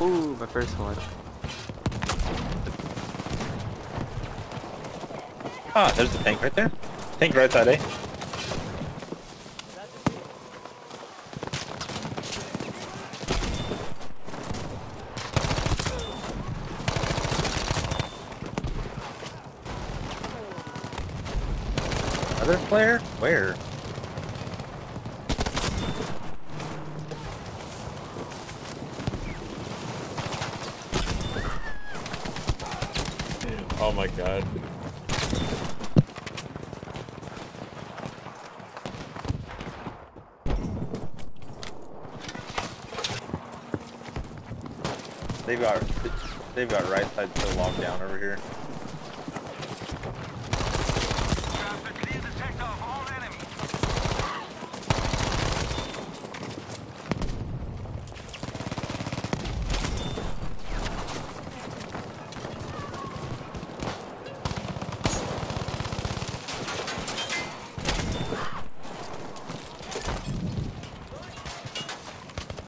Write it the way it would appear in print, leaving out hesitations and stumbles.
Ooh, my first one. Ah, there's the tank right there. Tank right side, eh? Other player? Where? Oh my god. They've got right side still locked down over here.